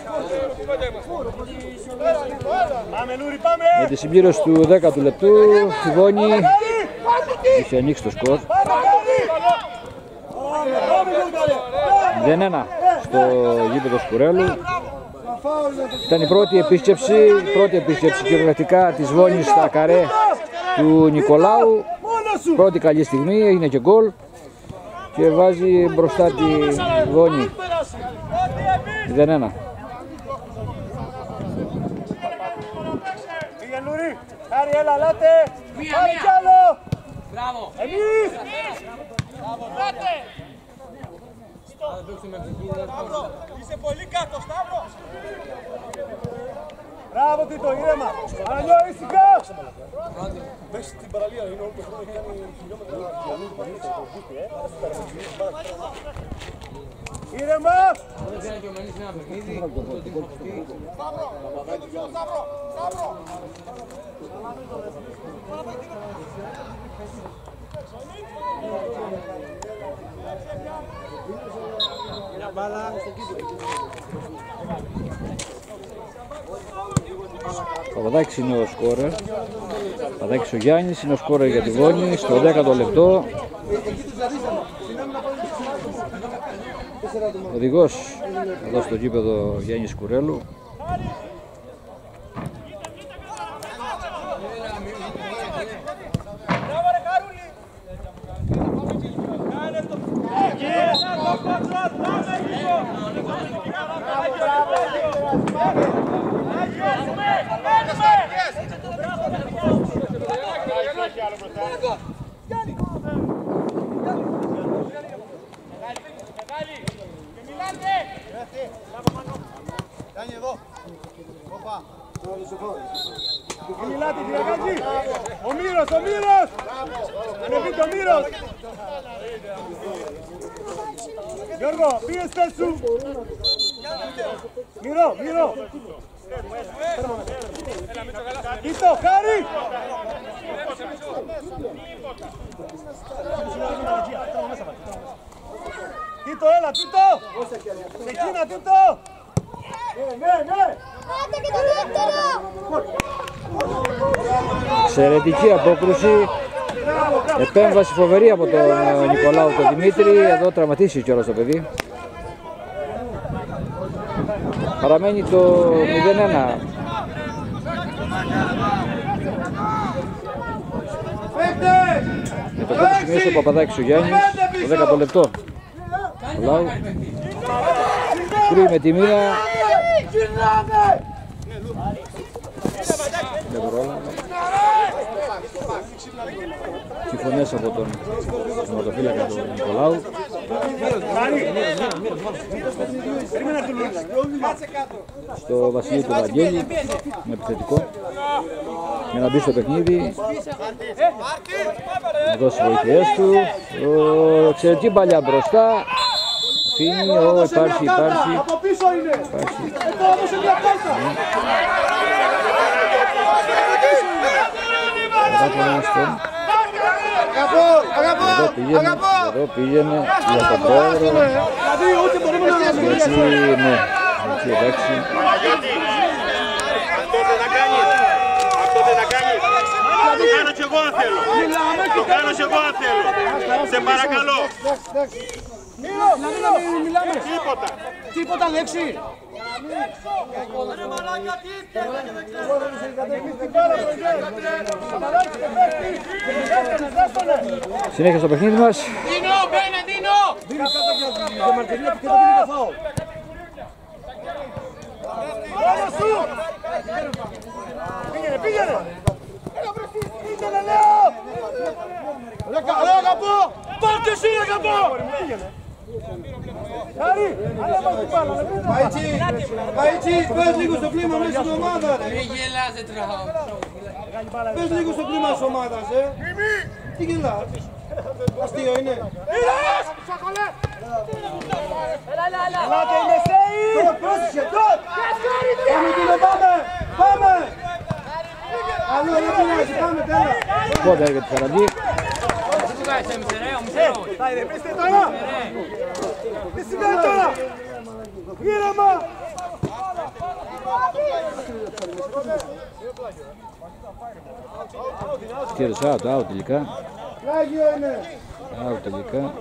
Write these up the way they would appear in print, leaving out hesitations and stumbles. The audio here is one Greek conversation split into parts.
Με τη συμπλήρωση του 10ου λεπτού η Βόνη είχε ανοίξει το σκορ. 0-1 στο γήπεδο Σκουρέλου. Ήταν η πρώτη επίσκεψη κυριολεκτικά της Βόνης στα καρέ του Νικολάου. Πρώτη καλή στιγμή, έγινε και γκολ και βάζει μπροστά τη Βόνη. 0-1. Άρη, έλα, λάτε! Άρη κι άλλο! Μπράβο! Εμείς! Μπράβο, λάτε! Είσαι πολύ κάτω, Σταύρο! Μπράβο, Τίτο, ήρεμα! Ανανιώ, ήσυχα! Μέσα στην παραλία είναι όλο το χρόνο, έχει κάνει χιλιόμετρα. Ήρεμα! Σταύρο! Παπαδάκης είναι ο σκόρερ. Παπαδάκης ο Γιάννης είναι ο σκόρερ για τη Βόνη στο 10ο λεπτό. Οδηγός εδώ στο γήπεδο Γιάννη Σκουρέλου. Κάνει εδώ. Μιλάτε, Τριαγάτζη. Ο Μύρος. Ανεβείτε ο Μύρος. Γιώργο, πήγες θέσου. Μύρο. Κοίτο, Χάρη. Τίτο, έλα, Τίτο. Ξεκίνα, Τίτο. Ναι. Εξαιρετική απόκρουση. Επέμβαση φοβερή από τον Νικολάου τον Δημήτρη. Εδώ τραυματίσει κιόλας το παιδί. Παραμένει το 0-1. Με το πρώτο σημείο στο Παπαδάκης ο Γιάννης. Το 10ο λεπτό. Νικολάου. Κρύει με τη μία. Δεν πρόλαβε. Συμφωνίες από τον σωματοφύλακα του Νικολάου. Στο Βασιλείο του Βαγγέλη με επιθετικό για να μπει στο παιχνίδι, να δώσει βοήθειές του. Εξαιρετική παλιά μπροστά. Αφήνει, υπάρχει. Από πίσω είναι. Εδώ όμως είναι μια κάρτα. Εδώ πήγαινε για τον πρόεδρο. Έτσι, ναι. Έτσι, εντάξει. Αυτό δεν θα κάνεις. Το κάνω κι εγώ αν θέλω. Το κάνω κι εγώ αν θέλω. Σε παρακαλώ. Μιλάμε. Τίποτα λέξη. Συνέχεια στο παιχνίδι μας. Δίνω, μπαίνε, Δίνω. Πήγαινε. Πήγαινε, λέω. Ρε αγαπώ. Πάρτε εσύ, αγαπώ. Παϊτσί, πες λίγο στο κλίμα μέσα στην ομάδα. Μη γελάς, δεν τραχάω. Πες λίγο στο κλίμα της ομάδας, Τι γελάς. Αστείο είναι. Ελάτε, είμαι Σέι. Τώρα πρόσεχε, τώρα. Πάμε. Αλλού δεν πειράζει, πάμε, τέλα. Πότε έρχεται τη Χαραντή. Πείστε τώρα. Τι σημαίνει τώρα. Ήρεμα. Κέρδισε out τελικά. Out τελικά.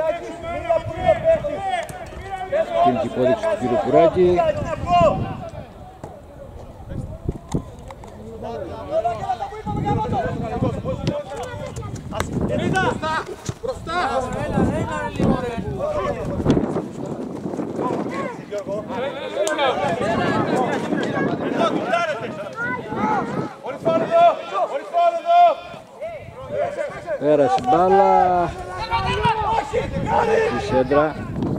Τελική υπόδειξη του κύριου Κουράκη. Πέρασε μπάλα στη σέντρα.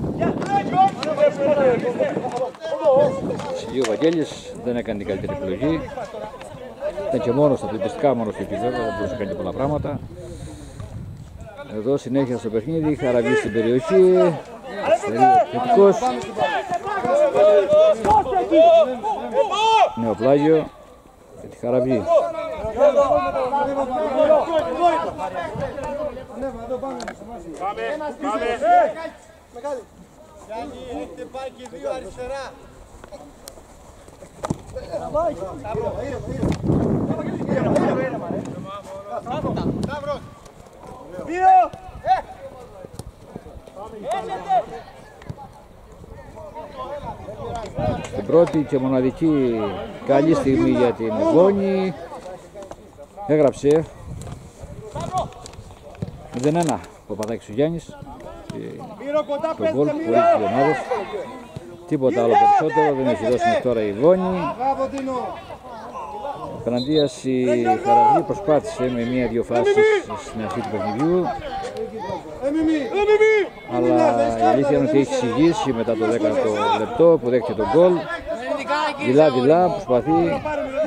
Ο Βαγγέλης δεν έκανε την καλύτερη επιλογή. Ήταν και μόνος, απελπιστικά μόνος του επίπεδο, δεν μπορούσε να κάνει πολλά πράγματα. Εδώ συνέχεια στο παιχνίδι, Χαραβή στην περιοχή. Θετικός. Νέο πλάγιο για τη Χαραβή. Στην πρώτη και μοναδική καλή στιγμή για την Βόνη έγραψε 0-1 ο Παπαδάκης ο Γιάννης το γκολ χωρίς τις ομάδες. Τίποτα άλλο περισσότερο δεν έχει δώσει μέχρι τώρα η Βόνη. Απέναντίας η Χαραβή προσπάθησε με μία-δύο φάσεις στην αρχή του παιχνιδιού, αλλά η αλήθεια είναι ότι έχει συγγύσει μετά το 10ο λεπτό που δέχεται τον γκολ. Δειλά προσπαθεί.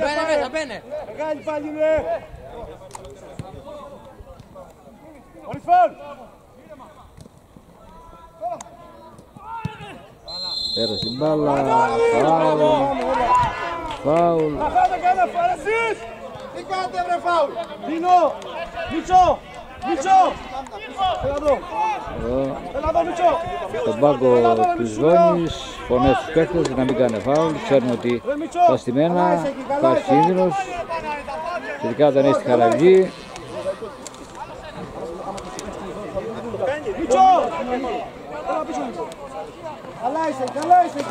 Πέρασε την μπάλα, φάουλ. Τι κάνετε βρε φάουλ! Δίνω! Μίτσο! Έλα εδώ Μίτσο! Στον πάγκο της Βόνης, φωνές στους παίκτες να μην κάνει φάουλ. Ξέρουν ότι τα στημένα υπάρχει κίνδυνος. Τελικά όταν έχει τη Χαραβή. Μίτσο! Καλά είσαι εκεί!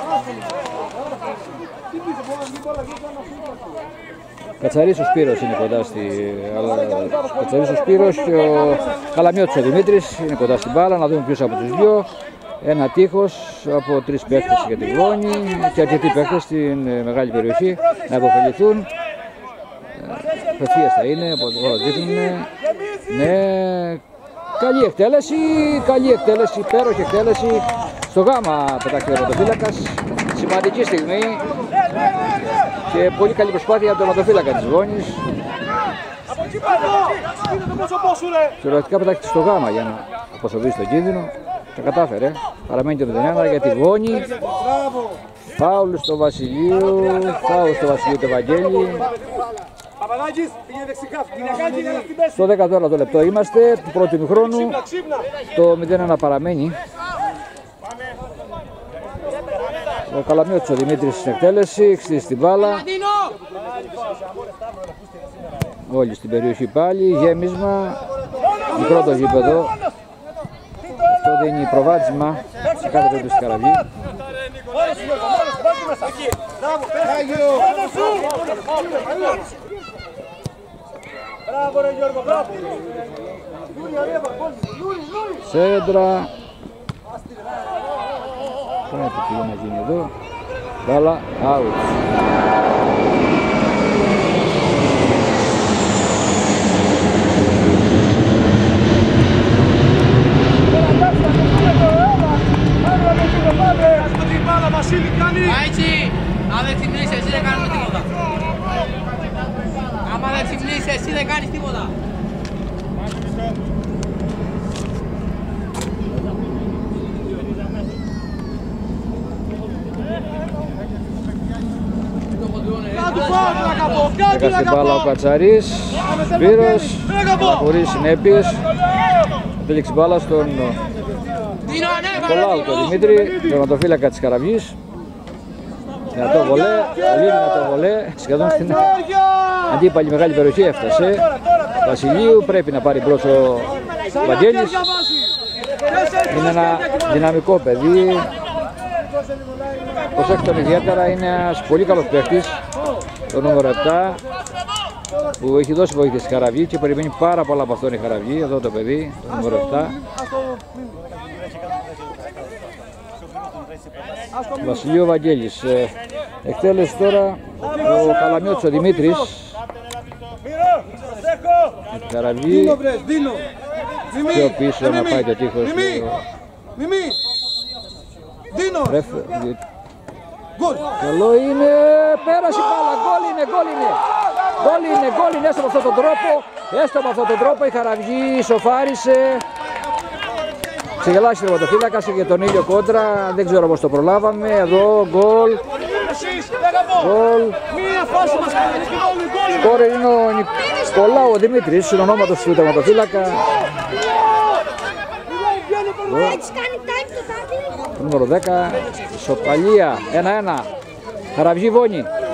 Κατσαρίς ο Σπύρος είναι κοντά Κατσαρίς ο Σπύρος και ο Καλαμιώτης ο Δημήτρης είναι κοντά στην μπάλα. Να δούμε ποιος από τους δυο. Ένα τείχος από 3 παίκτες για τη Βόνη και αρκετοί παίκτες στην μεγάλη περιοχή να υποφεληθούν. Πευθείας θα είναι, από το χώρο δείχνουν. Ναι, καλή εκτέλεση, υπέροχη εκτέλεση. Στο γάμα πετάχτηκε ο τερματοφύλακας. Σημαντική στιγμή και πολύ καλή προσπάθεια από τον τερματοφύλακα της Βόνης. Θεωρητικά πετάχτηκε στο γάμα για να αποσοβήσει τον κίνδυνο. Τα κατάφερε. Παραμένει το 0-1 για τη Βόνη. Φάουλ στο Βασιλείο, το Βαγγέλη. Στο 14ο λεπτό είμαστε, του πρώτου ημιχρόνου. Το 0-1 παραμένει. Ο Καλαμιώτης ο Δημήτρης στην εκτέλεση, χτίζει στην μπάλα. Όλοι στην περιοχή πάλι, γέμισμα. Μικρό το γήπεδο. Αυτό δίνει προβάδισμα σε κάθε περίπτωση στη Χαραβή. Σέντρα. Κάτι τι να γίνει εδώ. Μπάλα, out. Μάιτσι, αν δεν ξυπνήσεις εσύ δεν κάνουμε τίποτα. Άμα δεν ξυπνήσεις εσύ δεν κάνεις τίποτα. Έκανε την μπάλα ο Κατσαρίς, Σπύρος, χωρίς συνέπειες. Τέλειξε μπάλα στον Νικολάου, τον Δημήτρη, τερματοφύλακα της Χαραβής. Δυνατό βολέ, πολύ δυνατό βολέ, σχεδόν στην αντίπαλη μεγάλη περιοχή έφτασε. Βασιλείου πρέπει να πάρει μπρος ο Βαγγέλης. Είναι ένα δυναμικό παιδί. Προσέξτε τον ιδιαίτερα, είναι ένας πολύ καλός παίκτης, το νούμερο 7, που έχει δώσει βοήθεια στη Χαραυγή και περιμένει πάρα πολλά από αυτόν η Χαραυγή. Εδώ το παιδί, το νούμερο 7. Βασιλείου Βαγγέλης. Εκτέλεση τώρα ο Καλαμιώτης ο Δημήτρης. Με τη Χαραυγή. Πιο πίσω να πάει το τείχος. Καλό είναι, πέρασε η μπάλα, γκολ είναι, έστω με αυτόν τον τρόπο, η Χαραυγή ισοφάρισε. Ξεγελάσει ο τερματοφύλακας και τον ήλιο κόντρα, δεν ξέρω πώς το προλάβαμε, εδώ γκολ. Σκόρερ είναι ο Νικολάου ο Δημήτρης, είναι ονόματος του τερματοφύλακα. Νούμερο 10, ισοπαλία, 1-1, Χαραυγή Βόνη.